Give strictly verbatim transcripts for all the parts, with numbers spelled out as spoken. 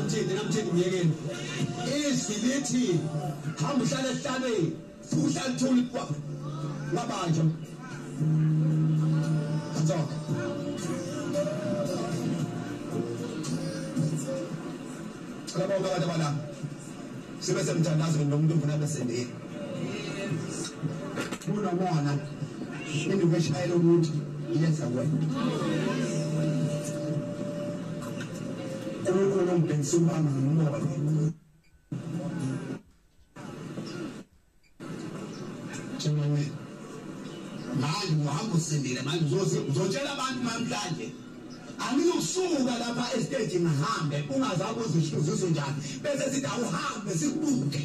namthini namthini myekeni izilithi hamba uhlala esihlabeni fuhlala thuli kwa ngabanje Azok Labo abantu abala sibe semthandazo nomuntu ufuna besendeni Una mona indiveshayela umuntu yenza wena Ukhona umbensubanga ngomoya Chemane manje uhamba usindile manje uzotshela abantu namhlanje Angizosuka lapha estage ngihambe ungazabe uzishuzisa njani bese sithi awuhambe sikubuke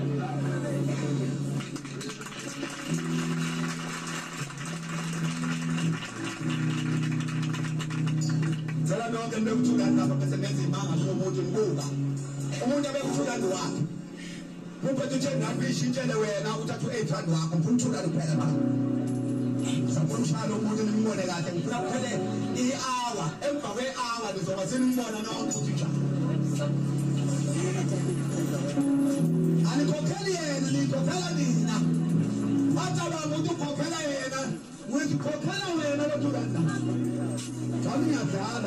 Zala nonke bekuthuka lapha bese benza imanga somuntu ngibuka umuntu abekuthuka ndiwakhe Muphethe nje ngabishintshele wena uthatha u-eight rand wakho ngifuna ukuthuka kuphela baba Sapona ushalo umuntu nimbone kahle ngifuna kuphele i-hour emva kwe-hour nizoba senimbona nonke ukuthi njani Anikhokheli yena nikhokhela nina Bathi abantu ukhokhela yena uyikhokhela wena lothulana Jami ngiyadala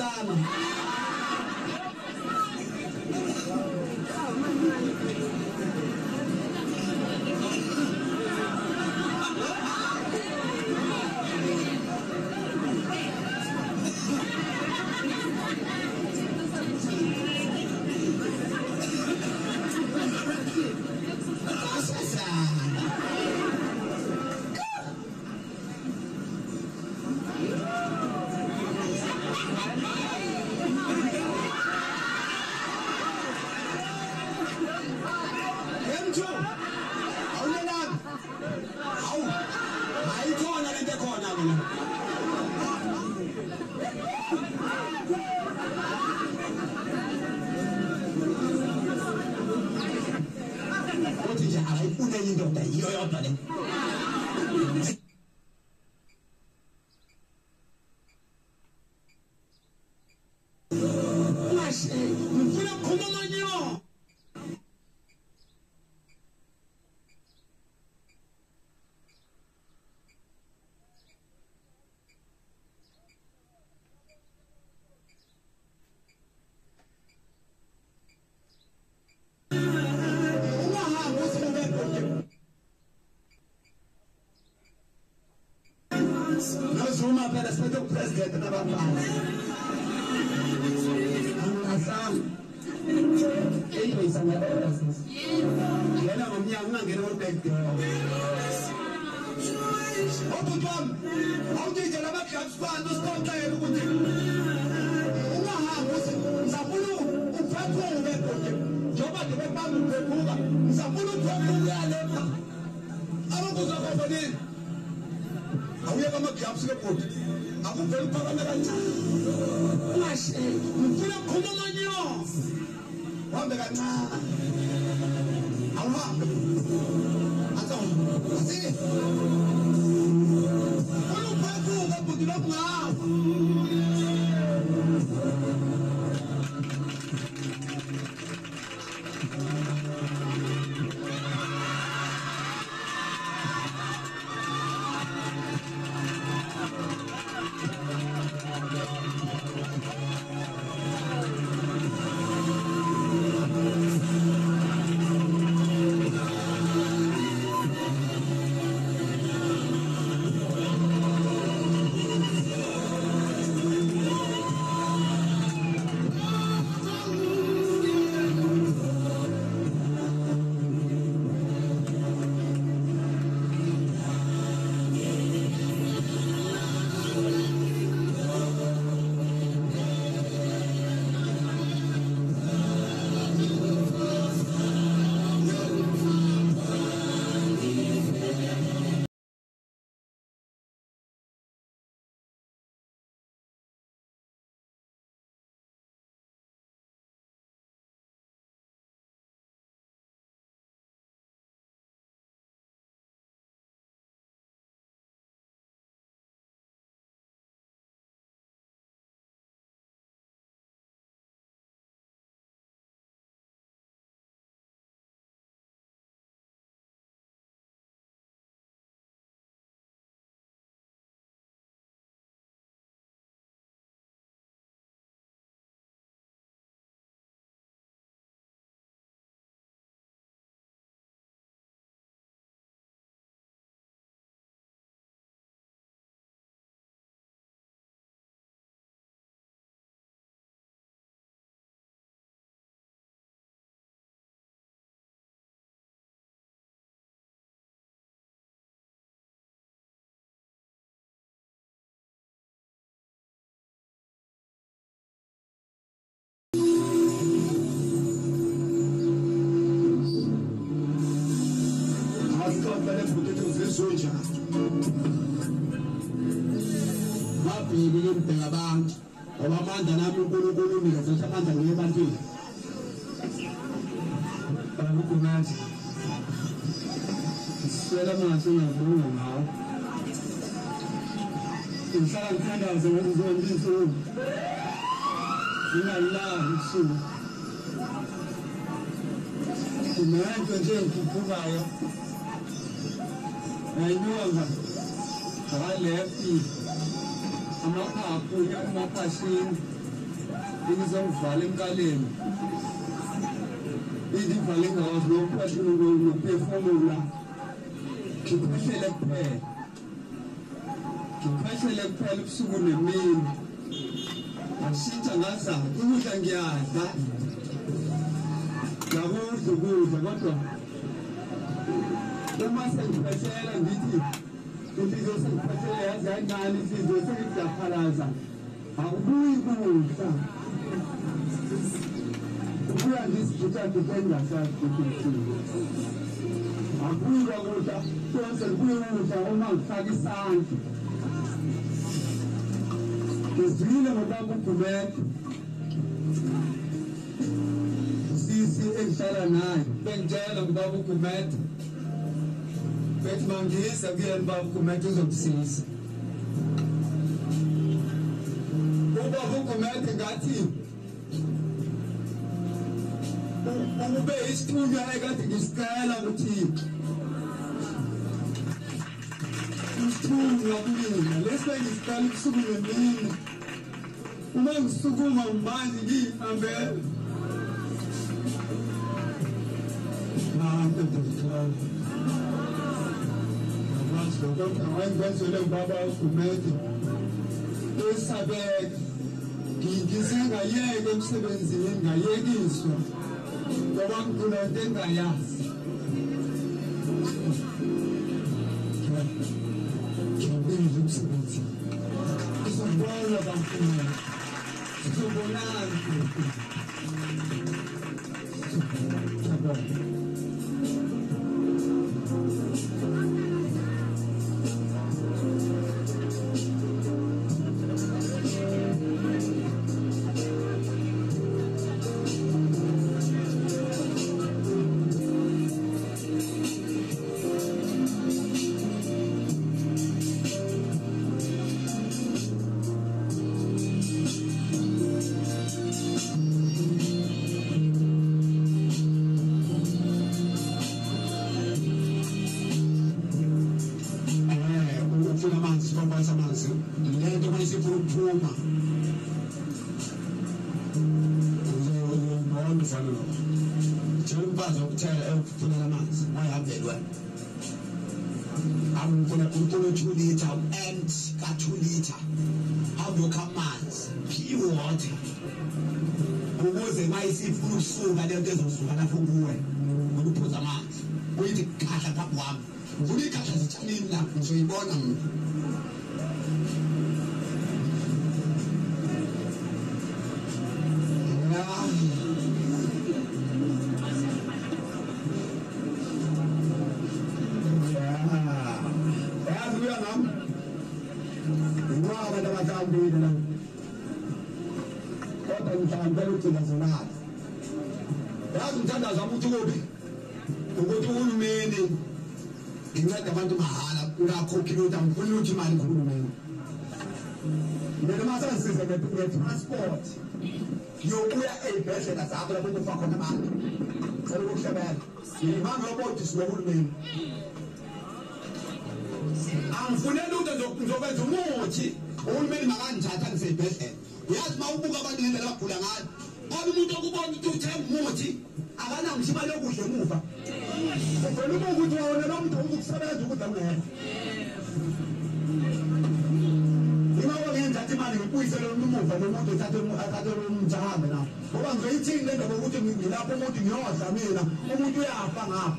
sana. I'm not happy, I'm not passionate. Ngizongivala emkaleni. Izivale ngazo lokuphefumula lokuphefumula. Ngiphehlele kuphela. Ngiphehlele kuphela ubusuku nemini. Ashintsha ngazana ukudla ngiyadla. Ngakudla ukudla kodwa uma sengiphethela ngithi inhliziyo sengiphethela yazi kancane inhliziyo sengiyaphalaza akubuyi kudla kubuya ngisijutha ngisengasazi ukuthi akubuyi kudla konke kubuye kudla uma ngifaka isandla ngizwile ngobaba uGumede sisi engihlala naye bengitshela ngobaba uGumede bethi mangisa kuyena baba uGumede uzomsiza ubaba uGumede ngathi ube isithunywa ekade ngisicela kuThixo isithunywa kumina lesi ngisicela ubusuku nemini uma ngisukuma manje ngihambele nanto ngicela Dokter Einwände Baba uGumede esabeka ngizengayeke emsebenzini ngayekiswa ngoba ngifuna into engayazi ngibizwe emsebenzini izobona bafuna izobonana I'm gonna put on two liter and got two liter. How do you come pure water? Who was a nice food so that there doesn't so that for boy? When you put a man, we take cat at one. We cut as a Chinese lamp, so you born them. Yazimthandaza umuntu obi ukuthi uhulumeni inceda abantu mahala ulakhokhi ukuthi angifuni ukuthi imali kuhulumeni mina masasiza nge-transport yokuya ey'bhedlela zakho lapho kufa khona abantu cela ukuhlebela imanga yobodi sinohulumeni angifuneli ukuthi ngizokwenza umuthi uhulumeni makangithatha ngisey'bhedlela uyazi uma ubuka abantu ngendlela abagula ngayo ngoba umuntu okubona ukuthi uthenga umuthi akanangisho imali yokudla emuva uvela uma ukuthi wawona lo muntu ukusebenza ukudla kungekho ingawo ngenzatha imali ngikuyisele umuva lo muntu athathe lo muntu ahambe nawo ngoba ngizoyithini le ndaba ukuthi ngilapho umuntu ngiyodla mina umuntu uyafa ngapho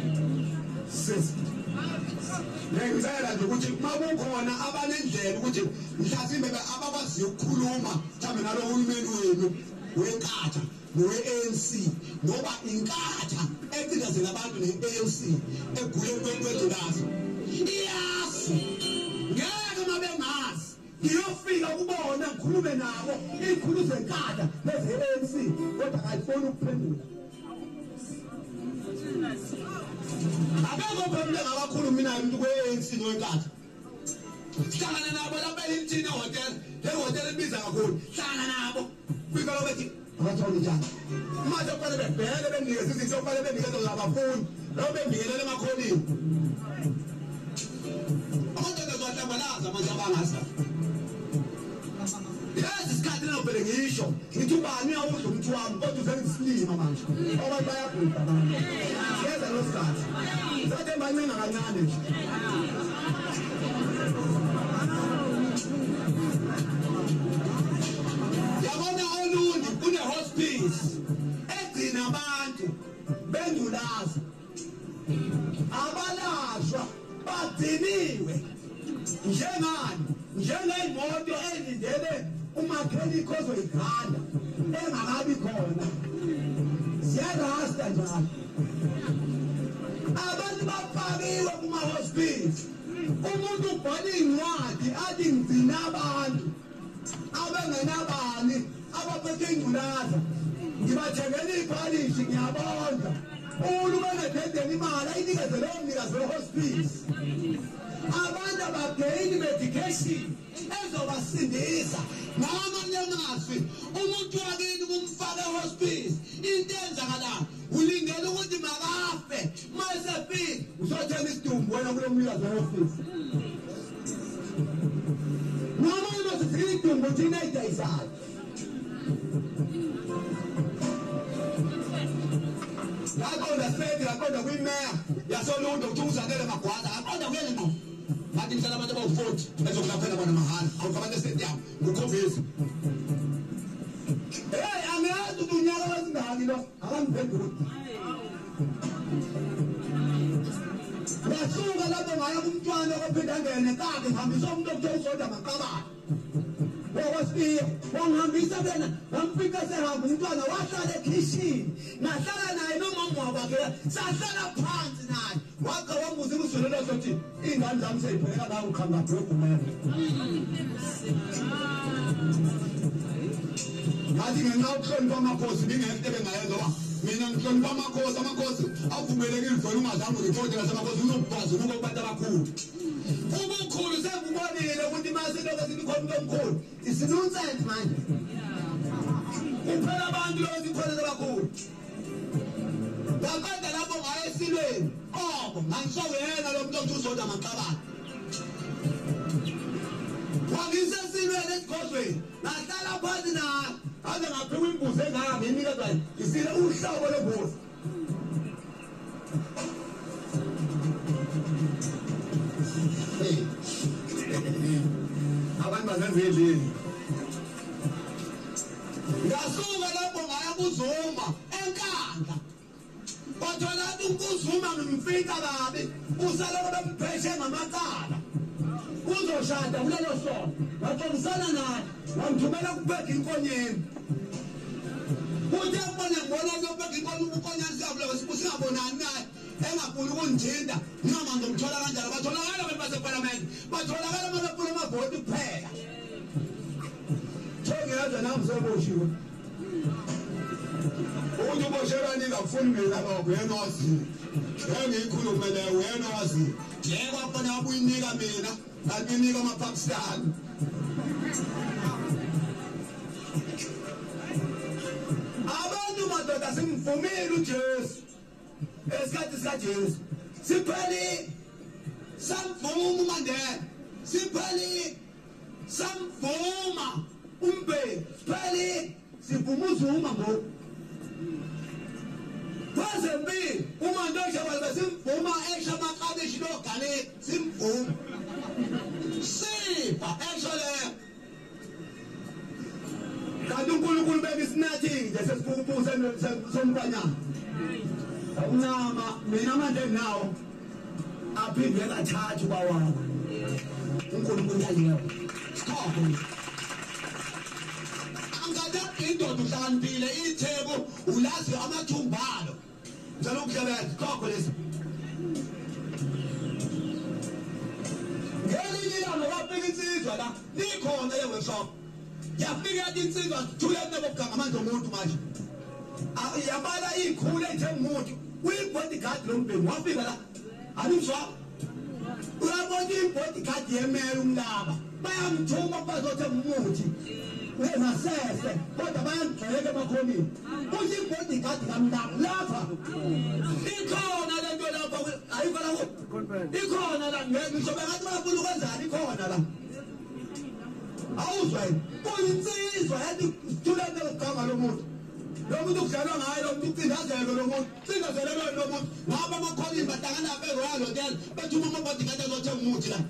ngiyenzela nje ukuthi uma kukhona abanendlela ukuthi mhlasimbe abakwaziyo ukukhuluma mhlawumbe nalo hulumeni wenu wenkatha nowe-A N C ngoba inkatha ecindezela abantu ne-A N C eguleni kwedolazi iyazi ngeke uma bengazi ngiyofika kubona ngikhulume nabo iy'khulu zenkatha leze-A N C kodwa kayifuni ukuphendula abekho phendule ngabakhulumi nayo umuntu kwe-A N C nowenkatha hlangana nabo lapha elithini ehotela le hotela ebiza kakhulu hlangana nabo fika lo bethi abathola njani manje kufanele bebheke benikeze izinto okufanele benikeze abafundi lo bembikelele emakhonini abantu bezohlambalaza manje abangazi lesi sikhathi nobhele ngisho ngithi ubani uyawudla umuntu wami kodwa usengisilima manje abantu bayabhuda abantu yeza lo sikhathi sathe mancenga kancane nje yabona olundi kune hospice egcina abantu bengculaza abalashwa bagciniwe njengani njengeyimoto ezindele umakhenikho ozoyikhanda engakabi khona ziyarasta njalo abantu bafakiwe kuma-hospice umuntu ubhala iy'ncwadi athi ngigcina abantu abengenabani abaphethe ingculaza ngibathengela iphalishi ngiyabonda uhulumeni imali ayinikeze lowo mnikazi we-hospice abantu abageyini medication ezobasindisa ngamanye amazwi umuntu wakini kumfaka e-hospice into enzakalayo ulindele ukuthi makafe mayesefika uzothenga isidumbu wena kulo mnikazi we-hospice noma uzosifika idumbu thina eyidayisayo yaqonda sedi yaqonda kwimeya yasolunto ukuthi uzakele magwaza yaqonda kuyele ngqo bathi mhlala abantu abawu-forty ezokulaphela bona mahhala awukho abantu estadium ngukhovisi heyi angiyazi ukuthi unyaka wezingaki lo akangiphenduli ngasuka lapho ngaya kumntwana okophinda angene kake ngihambisa umuntu okuthe usoda maqabane wakwasiye wangihambisa kena ngamfika sehamba umntwana wahlala ekhishini ngahlala naye nomama wakwakhe sahlala phansi naye wakha wambuza ikuzwelela sothi iy'ngane zami seyibheka la ukhangabhegumele ngathi ngenxa ukuhlonipha amakhosi bingekho into ebengayenza oba mina ngihlonipha amakhosi amakhosi avumelekile vele ungazange uripoti ngasemakhosi uzokubhazuka kubantu abakhulu ubukhulu sekubonile ukuthi masiloko sikhona umuntu omkhulu isinonsent manje kuphela abantu loko sikholele kakhulu ngaqeda lapho ngaye esilweni obo ngangisowuyena lo muntu othi uzoda maqabane wangise esilweni esikhosweni ngahlala phansi naye aze ngaphiwa imbuzi engaka ngenikazwayo isile uhlobo lembuzi abantu bazenziyelini ngasuka lapho ngaya kuzuma enkandla wathola ukuthi ukuzuma ngimfika kabi usaloko bempheshe ngamacala uzoshada kulelo sonto waxoxisana naye wamthumela kubhega inkonyeni uthe mbone ngibona ukubhega inkonyeni ukonyeni siyavuleka singabonani naye engafuni ukundithinta noma ngomthola kanjalo batholakala abantu basephalamende batholakala uma befuna amavoti kuphela thongiyadwa nami soboshiwe ukuthi uboshelwani ngakufuni mina lokho yena owaziyo engiyikhulumele wena owaziyo yeko afana wabuyinika mina kanti inika amapakistani abantu madoda simvumile ujesu esikhathi sikajesu sipheli samvuma uMandela sipheli samvuma uMbeki sipheli sivuma uZuma ngoku kwezempilo umandosha balbe simvuma esha maqabishi logale simvuma sipha esho leyo kanti uNkulunkulu beka isinathile sesikubuza somntanyana uncama mina manje nawo aphinde kathathu kwawakho uNkulunkulu yaleyo stop angada indoda uhlakaniphile itheko ulazi amathumbalo njalo ukuhlebeza khokho lesi ngelinye ilanga wafika insizwa la likhona le workshop yafika insizwa thulene bokuganga manje umuntu manje yabala ikhulu ethe umuntu uyibodyguard lombheki wafika la alimzwa uyabona ibodyguard yemele umlaba bayamthuma bazothe umuthi ngasese kodwa bayangigxeka emakhoneni uthi ibodyguard kamlaba lapha ikhona lento lapha ayikho la ikhona la ngisho bengathi bafuna ukwenzani ikhona la awuzwayo kuyinsizwa yathi thulana igama lomuntu lo muntu kudlalwa ngayo lo muntu ucindazelo lo muntu cindazelelo lo muntu ngaba amakholini bahlangana beroyal hotel bethuma amabodyguard azothenga umuthi la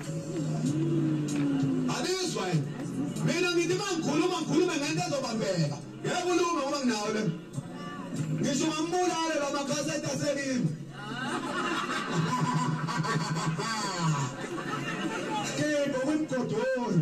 alizwayo mina ngithi mangikhuluma ngikhulume ngento ezobambeka ngiyakulume ngoba nginawo le ngisho ngambulale la makhasete asekimi Kebo wimgodoni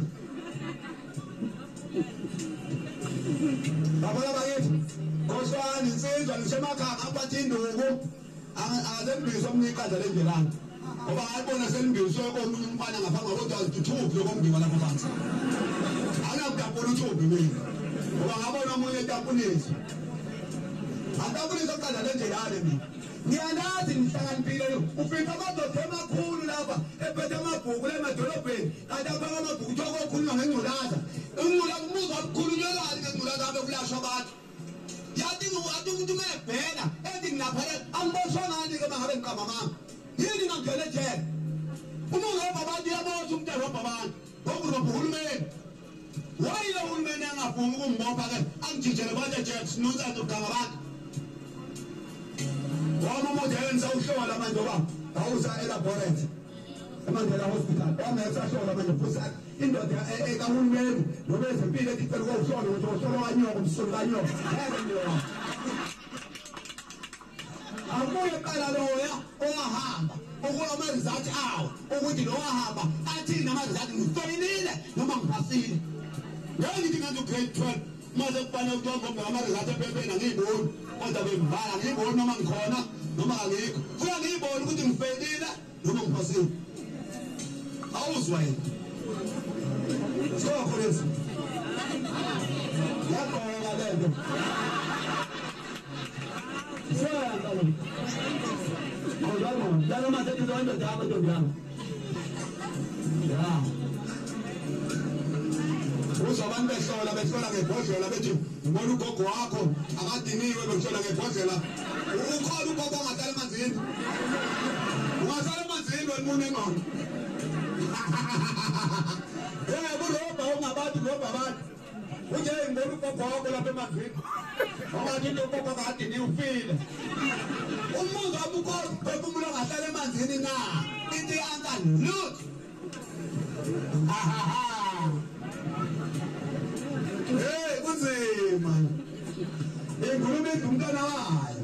Babala bakithi Ngoswana insizwa ngisemakhaya ngabathi induku azembizwa umnikhaza lenjelana ngoba ayibona selimbizwe komunye umfana ngaphambi kodwa azithuthi lokombiwa lapha phansi anakudabula uthubi mina ngoba ngabona umunye etapunisi atapunisi oqala lenjelane mina ngiyalazi nihlakaniphile ufika amadoda emakhulu lapha ephethe amabhuku lemadolobheni kanti aphaka amabhuku kuthiwa kokhuluma ngengculaza ingculaza umuzwa kukhulunyelani ngengculaza abe kulashwa abantu yathi ngathi umuntu mebhena ethi nginaphele angiboshwa ngani-ke mangabe ngiqamba mama yini ngangena ejele uma uhamba abantu yabosha umuntu ehamba abantu ngokuba uhulumeni wayile uhulumeni angavumi ukumbopha-ke angijijele abantu ejele sinonzazi ukuganga abantu wama umuntu yengisawuhlola manje oba awuza elaboratory eMandela hospital wama yesahlola manje futhi indoda ekahulumeni noma ezempilo ethi cela ukuhlola ukuthi uhlolo kanyoko umsolo kanyoko yebo ngiyo abuye qala loya owahamba ukuba ama-result awo ukuthi lo wahamba athini nama-result ngifeyilile noma ngiphasile ngeke ngithi ngathi u-grade twelve maze kufanele ukuthi wangombe ama-result ephepheni angiyiboni kodwa bemvala ngiyiboni noma ngikhona noma angikho futhi ngiyiboni ukuthi ngifeyilile noma ngiphasile awuzwa yena sokho lesi yaqoka lento siyangalo kodwa lalo masethi zonke zabo ntombi ya uzobantu behlola behlola ngebhodlela bethi ngibona ugogo wakho akadiniwe behlola ngebhodlela ukhona ugogo ongahlala emanzini ungahlala emanzini wena umuntu engqondo yebo robha ungabantu robha abantu uje ngibona ugogo wakho lapha emanzini ongathi into ugogo akadiniwe ufile umuntu abukho bephumula ngahlala emanzini na into i-answer look hey kunzima ingulube umntwana wayo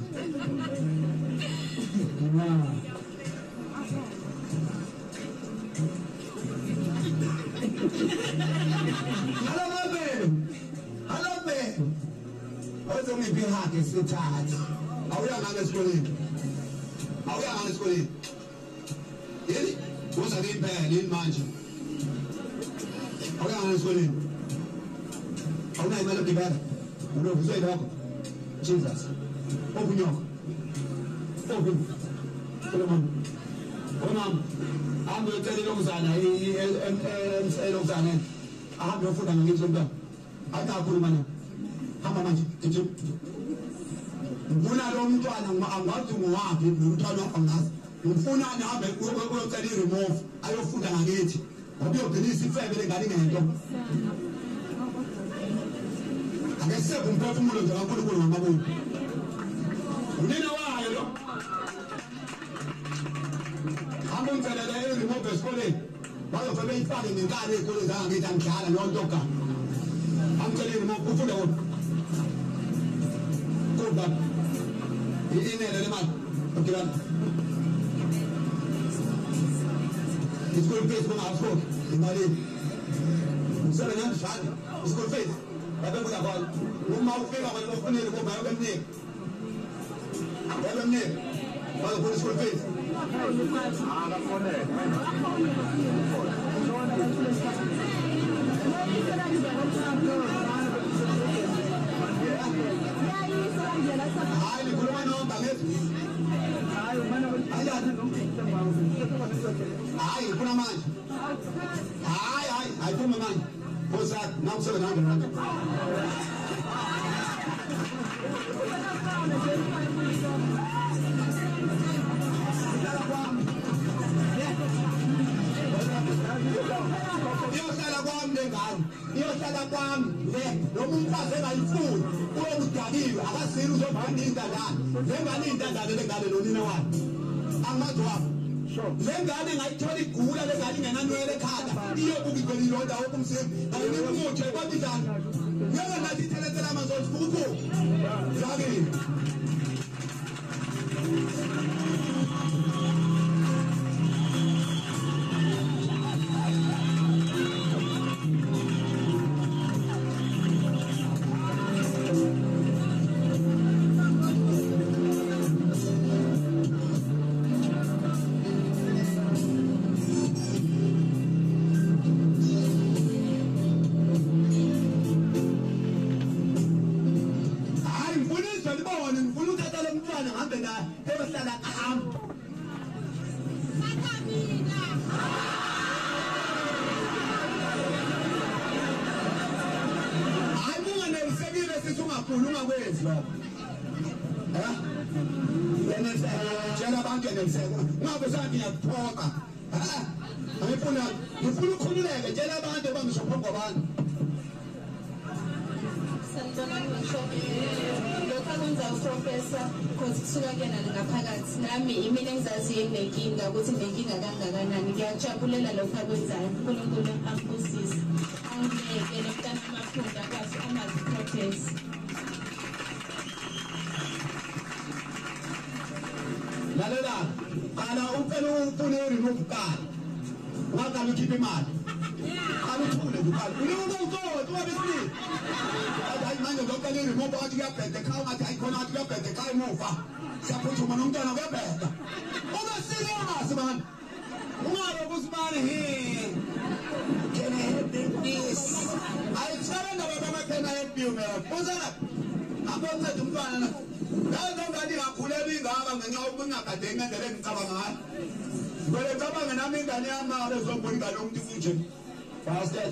Hello baby Hello baby Ozo ngiphi hake sithathe awuyangana esikoleni awuyangana esikoleni yini uza ngempela yini manje awuyangana esikoleni awunayo imali yokugibela unovuzwe lokho Jesus obunyoko obu kolomama kolomama ahambe uyocela ilokuzana elokuzana ahambe uyofunda ngithi umntwana athi akhuluma naye hamba manje ngithi ngifuna lo mntwana angathi ngowaphi nomntwana wakho ngazi ngifuna nihambe uyocela i-remove ayofunda ngakithi ngoba uyogcinisa ifebe lengane ngento akesekho umphefumulo nje kaNkulunkulu ngamaboni unina wayo lo hamba umthelele i-remove esikoleni bazofike beyifake ngenkani ey'koleni zangakithi angidlala nontoga amtshele i-remove ufunde kodwa kodwa i-inele le mali ogibana i-school fees kungafuthi imalini ngisele ngandishada i-school fees babe kuzakhona uma ufika kwena bafunile kuba yobemnika yobemnika bazofuna i-school fees hayi nikhuluma nomba ngethi hayi ngifuna manje hayi hayi ayiphume manje phosakhe naku seven hundred rand iyohlala kwami le ngani iyohlala kwami le noma umfazi engayifuni uyokudakiwe akasiri uzobhanda intandane le ngane intandane le ngane nonina wakhe angazi wapho le ngane ngayithola igula le ngane ingenanwele ekhanda iyobuka igcwele ilonda wokumzimba ayinika umuthi ekwabizana ngeke nathi ithelethela amanzi futhi yakini ukuthi nenkinga kangakanani ngiyajabulela lokho akwenzayo uNkulunkulu ambusise angiyeke nemntana amaphunda kwathi amazi protest lalela qala uphela ufune remove card waqala ukhipha imali qala uthule ukhala uliwo uzothi wabesini hayi manje lokale remove wathi kuyabhedda khawu ngathi ayikhona wathi kuyabhedda khayi muva siyaphuthuma nomntwana kuyabhedda uma serious man ungabe kusibani he can I help this I tell them about can I help you man uzana abonza umntwana na ngaze ngani ngakhulela ingaba ngenxa ukungakade ngendlela engicabanga ngayo ngale ngicabanga nami ingane yami bezobona ingane umuntu kunje bastard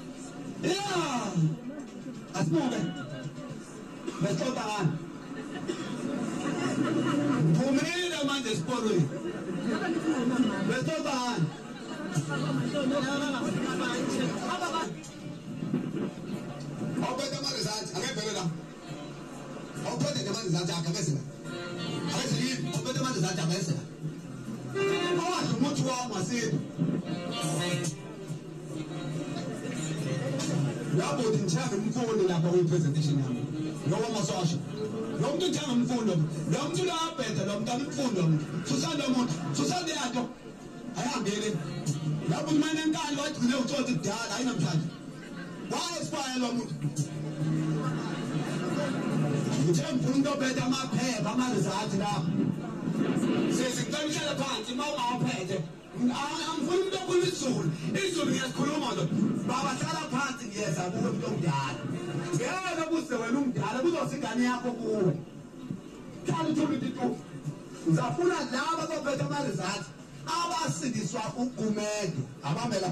yeah asibuke besota ngani Bumile manje sporwe. Besota ngani? Awuphethe amarizati akebhelela. Awuphethe amarizati akabesela. Akasili awuphethe amarizati akabesela. Awazi umuthi wami wasithi. Lapho ngithanga umfundi lapha kwi presentation yami. Ngoba masosha. Lo muntu uthanga umfundo. Lo muntu uyabhetha lo muntu umfundo. Susanda umuntu. Susanda yato. Ayihambele. Lapho kumane enkalo wagcine uthothe kudala ayinamhlanje. Wayespire lo muntu. Ngithe mfundo obhetha amaphepha amarizati lapha. Sesicela uhlala phansi mawungawaphethe. Angifuni umuntu okhuluma isiZulu. isiZulu ngiyasikhuluma nje. Baba hlala phansi ngiyeza kuwe umuntu omdala. Ngeke kuze wena umdala kuzosingane yakho kuwe. Hlala uthule into. Ngizafuna laba abaphethe amarizati abasindiswa ugumede. Abamela.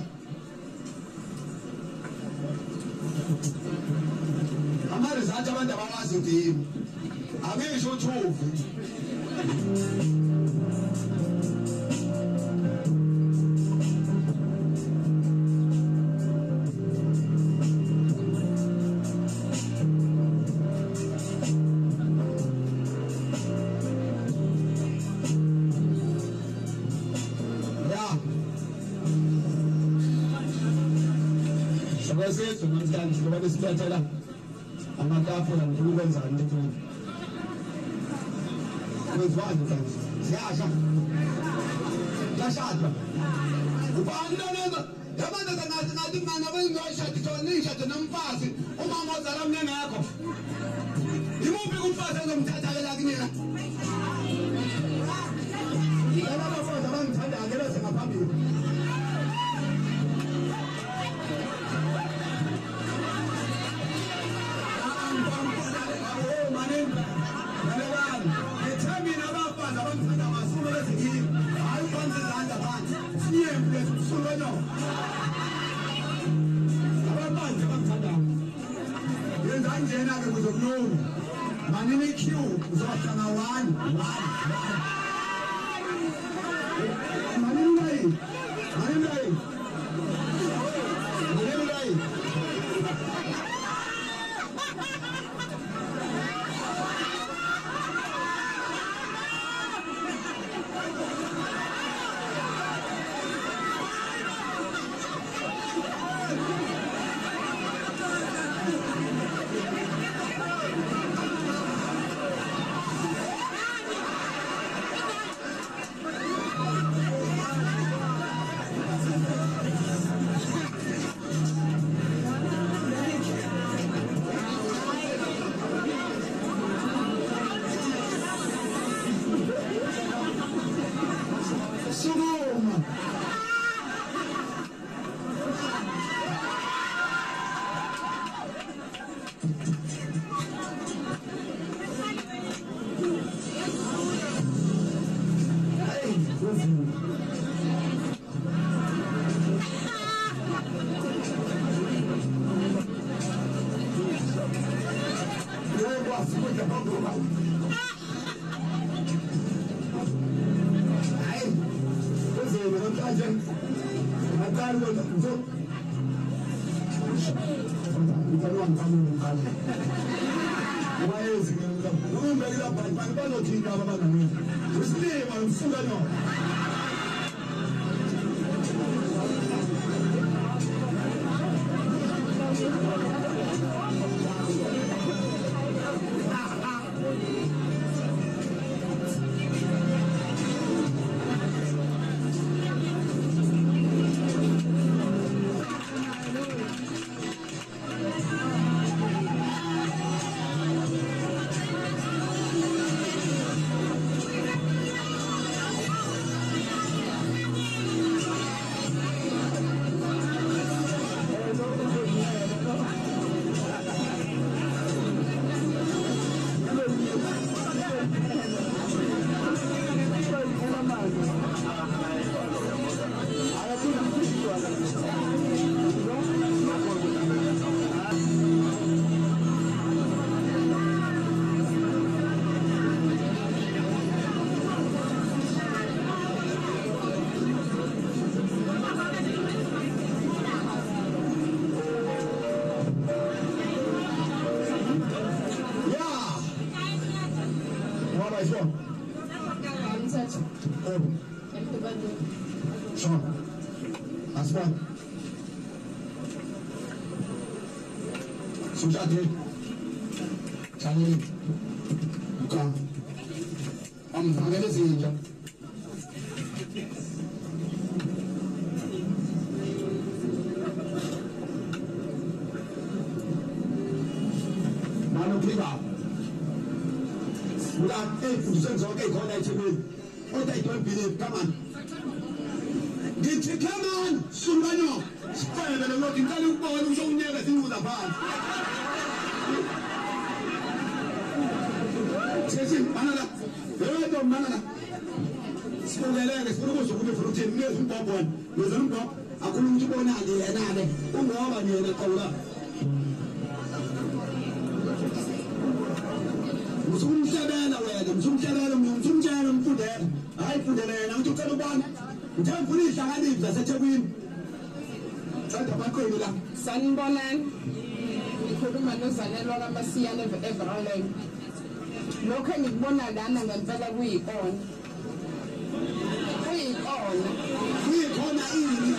Amarizati abantu abawazi ndimi. Angisho uthuvu. Sethu namhlanje ngoba besibethela amatafula ngokukwenzani into. Kwezwani manje? Siyasha. Yashadwa. Ubani lona? Yabona ngathi ngathi ngana bengiyoshada thona nishada nomfazi uma ngozala mnene yakho. Imuphi umfazi ozomthatha ke la kunina? Yaba abafazi abangithanda ngeke sengaphambili. Njena ke kuzokulunga manini Q uzohlanga one one manini nayi manini nayi manini nayi Ngiyabona nzo. Ngiyabona ngikhamile. Wayenzi ngempela. Umbeki lapha abantu bazothinta abana mina. Usilima ngifuna no. Sujati, Chani, Bukan, Am Hangele Zinja. Manu Priva, Bukan, eh, Fusen, okay, call that to me. What I don't believe, come on. Get you, come on, Sumano. Spare the Lord in Kalu, who's only a thing with a bar. Manana, the Manana. School is supposed to be from ten years from Bob one. With them, I couldn't go on the Anade, who know about me in the Kola. Some Jadan away, some Jadan, some Jadan put there. I put there and I took a one. Tell police I had it, that's such a win. Sanbolan, we couldn't manage an lot of Messiah ever alone. No can you one and then better we on. We on. We on in.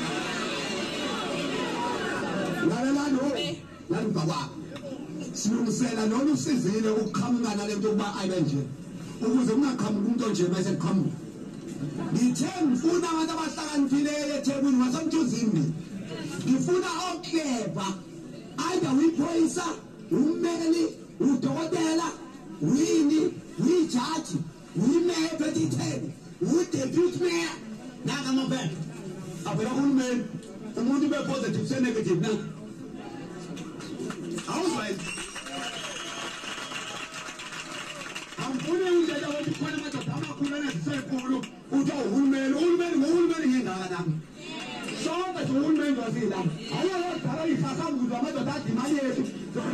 Nana, Nana, Sue said, I know you see the who come and I let you buy Ivan. Who was not come to Jim as a come. The ten food out of us and today, the table wasn't to see me. Ngifuna okleva either uyipoyisa ummeli udokotela wini uyijaji uyimeya petitheni udeputy mayor naka mabheka abela uhulumeni umuntu be positive se negative na awuzwayi amfune indlela wokuthi khona amadoda amakhulu anezisenkulu uthi uhulumeni uhulumeni ngohulumeni ngingaka nami sonke uhulumeni wazila awuyodala isasambuzo amadoda adimali yethu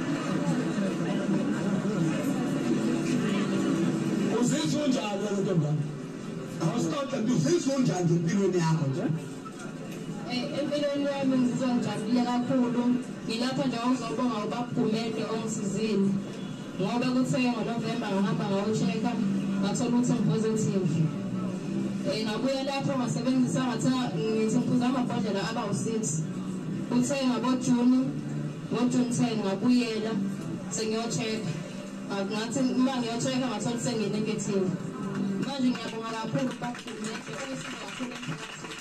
uzizwa njani wena ntombazana awusithatha nje uzizwa njani empilweni yakho nje empilweni yami ngizizwa ngijabule kakhulu ngilapha nje ngizobonga ubabhumede ongisizini ngoba kuthe ngoNovember ngihamba ngayo-check-a ngathola ukuthi ngi-positive. Um ngabuya lapho ngasebenzisa ngathenga ngiphuza amabhodlela abawu-six. Kuthe ngaboJuni ngoJuni ten ngabuyela sengiyo-check-a ngathi uma ngiyo-check-a ngathola ukuthi sengi-negative. Manje ngiyabonga kakhulu ubabhumede oyisiza kakhulu emphakathini.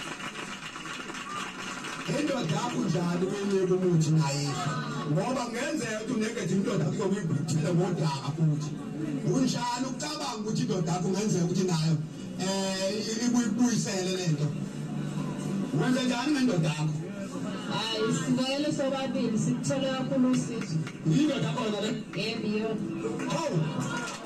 Indoda yakho njani uyenyeka umuthi naye ngoba ngenzeka ukuthi unegative indoda yakho uyibhithile ngodaka futhi unjani ucabanga ukuthi indoda yakho ngenzeka ukuthi nayo eh ikuyibuyisele lento wenza njani ngendoda yakho hayi sivele sobabili sikuthole kakhulu usizo indoda yakho le yebo yebo oh